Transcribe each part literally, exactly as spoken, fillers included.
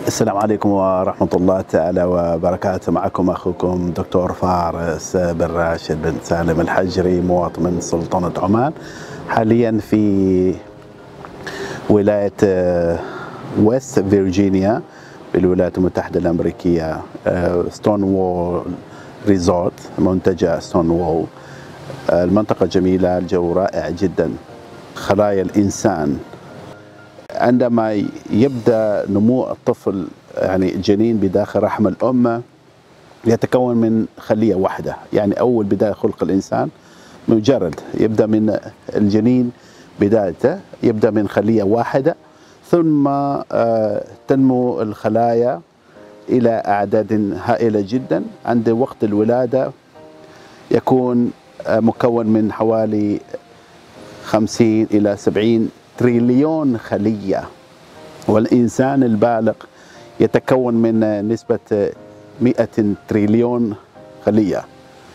السلام عليكم ورحمة الله تعالى وبركاته. معكم أخوكم دكتور فارس بن راشد بن سالم الحجري، مواطن من سلطنة عمان، حاليا في ولاية ويست فيرجينيا بالولايات المتحدة الأمريكية، ستون وول ريزورت، منتجع ستون وول. المنطقة جميلة، الجو رائع جدا. خلايا الإنسان عندما يبدأ نمو الطفل، يعني الجنين بداخل رحم الأم، يتكون من خلية واحدة. يعني أول بداية خلق الإنسان مجرد يبدأ من الجنين، بدايته يبدأ من خلية واحدة، ثم تنمو الخلايا إلى أعداد هائلة جدا. عند وقت الولادة يكون مكون من حوالي خمسين إلى سبعين تريليون خلية، والإنسان البالغ يتكون من نسبة مئة تريليون خلية.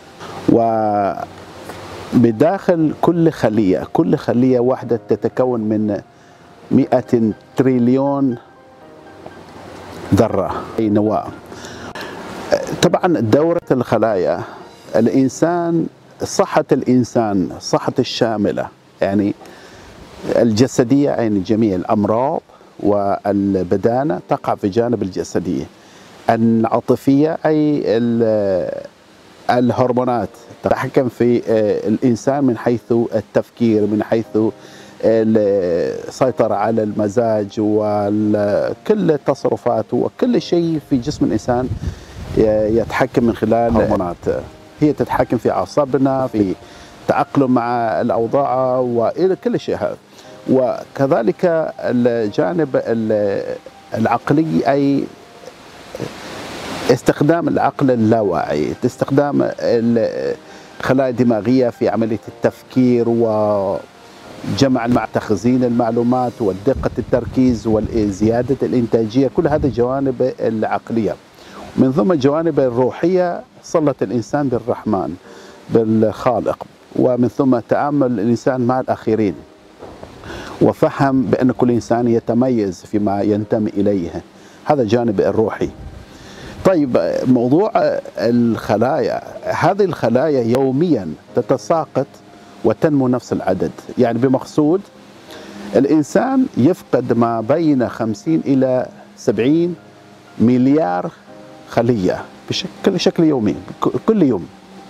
وبداخل كل خلية كل خلية واحدة تتكون من مئة تريليون ذرة أي نواة. طبعا دورة الخلايا، الإنسان، صحة الإنسان، صحة الشاملة يعني الجسدية، يعني جميع الأمراض والبدانة تقع في جانب الجسدية. العاطفية أي الهرمونات تتحكم في الإنسان من حيث التفكير، من حيث السيطرة على المزاج وكل التصرفات وكل شيء في جسم الإنسان يتحكم من خلال الهرمونات. هي تتحكم في أعصابنا، في التأقلم مع الأوضاع وإلى كل شيء هذا. وكذلك الجانب العقلي أي استخدام العقل اللاواعي، استخدام الخلايا الدماغية في عملية التفكير وجمع مع تخزين المعلومات والدقة التركيز وزيادة الإنتاجية. كل هذه جوانب العقلية. من ثم الجوانب الروحية، صلة الإنسان بالرحمن بالخالق، ومن ثم تأمل الإنسان مع الآخرين، وفهم بأن كل إنسان يتميز فيما ينتمي إليه. هذا الجانب الروحي. طيب، موضوع الخلايا، هذه الخلايا يوميا تتساقط وتنمو نفس العدد. يعني بمقصود الإنسان يفقد ما بين خمسين إلى سبعين مليار خلية بشكل شكل يومي كل يوم.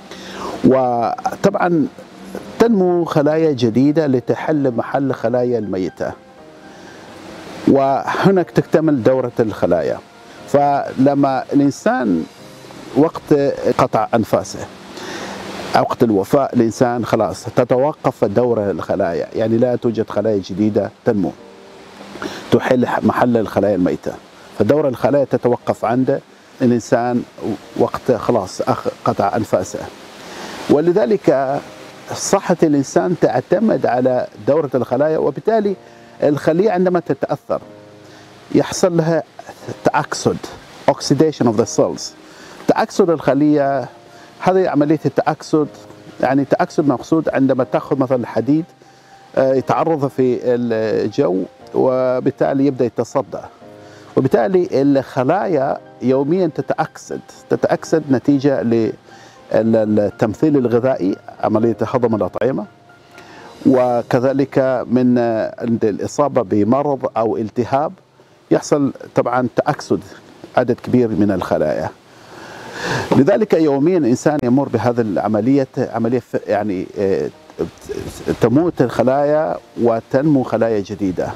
وطبعا تنمو خلايا جديدة لتحل محل خلايا الميتة، وهناك تكتمل دورة الخلايا. فلما الإنسان وقت قطع أنفاسه، وقت الوفاة، الإنسان خلاص تتوقف دورة الخلايا، يعني لا توجد خلايا جديدة تنمو تحل محل الخلايا الميتة. فدورة الخلايا تتوقف عند الإنسان وقت خلاص قطع أنفاسه. ولذلك صحة الإنسان تعتمد على دورة الخلايا، وبالتالي الخلية عندما تتأثر يحصل لها تأكسد oxidation of the cells. تأكسد الخلية، هذه عملية التأكسد، يعني تأكسد مقصود عندما تأخذ مثلا الحديد يتعرض في الجو وبالتالي يبدأ يتصدى، وبالتالي الخلايا يوميا تتأكسد تتأكسد نتيجة للتمثيل الغذائي، عملية هضم الأطعمة، وكذلك من عند الإصابة بمرض أو التهاب يحصل طبعا تأكسد عدد كبير من الخلايا. لذلك يوميا الإنسان يمر بهذه العملية، عملية يعني تموت الخلايا وتنمو خلايا جديدة.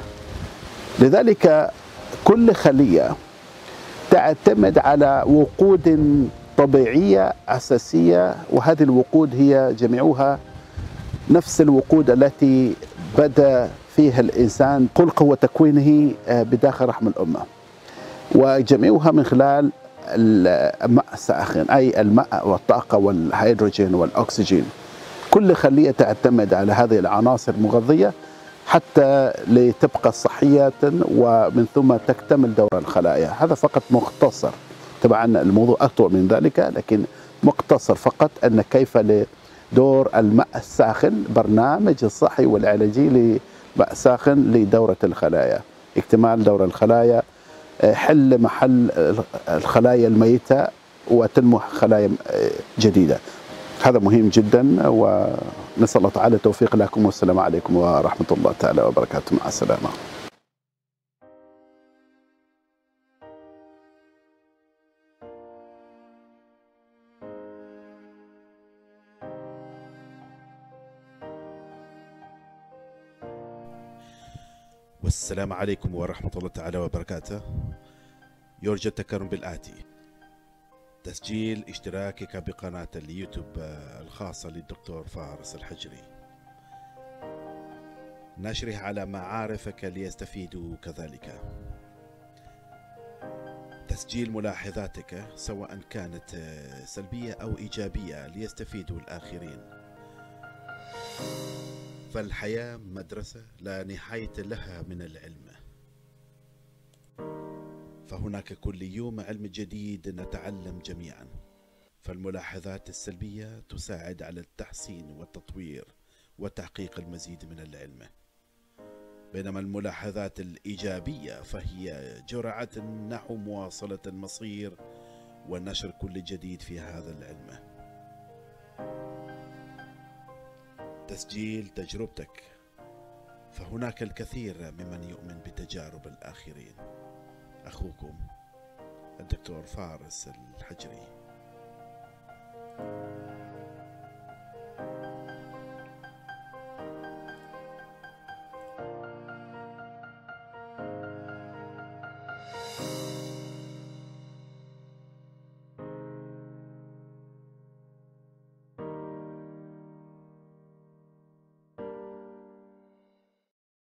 لذلك كل خلية تعتمد على وقود طبيعية أساسية، وهذه الوقود هي جميعها نفس الوقود التي بدأ فيها الإنسان خلقه وتكوينه بداخل رحم الأم، وجميعها من خلال الماء الساخن، أي الماء والطاقة والهيدروجين والأكسجين. كل خلية تعتمد على هذه العناصر المغذية حتى لتبقى صحية، ومن ثم تكتمل دور الخلايا. هذا فقط مختصر، طبعا الموضوع أطول من ذلك، لكن مختصر فقط أن كيف لدور الماء الساخن، برنامج الصحي والعلاجي لماء ساخن لدورة الخلايا، اكتمال دور الخلايا حل محل الخلايا الميتة وتنمو خلايا جديدة. هذا مهم جدا، ونسأل الله تعالى التوفيق لكم، والسلام عليكم ورحمة الله تعالى وبركاته. مع السلامة. والسلام عليكم ورحمة الله تعالى وبركاته. يرجى التكرم بالآتي: تسجيل اشتراكك بقناة اليوتيوب الخاصة للدكتور فارس الحجري، نشرها على معارفك ليستفيدوا كذلك، تسجيل ملاحظاتك سواء كانت سلبية أو إيجابية ليستفيدوا الآخرين. فالحياة مدرسة لا نهاية لها من العلم، فهناك كل يوم علم جديد نتعلم جميعا. فالملاحظات السلبية تساعد على التحسين والتطوير وتحقيق المزيد من العلم، بينما الملاحظات الإيجابية فهي جرعة نحو مواصلة المصير ونشر كل جديد في هذا العلم. تسجيل تجربتك، فهناك الكثير ممن يؤمن بتجارب الآخرين. أخوكم الدكتور فارس الحجري.